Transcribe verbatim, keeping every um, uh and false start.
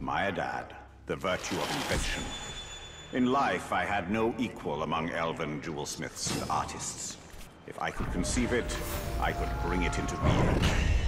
Maedad, the virtue of invention. In life, I had no equal among elven jewelsmiths and artists. If I could conceive it, I could bring it into being.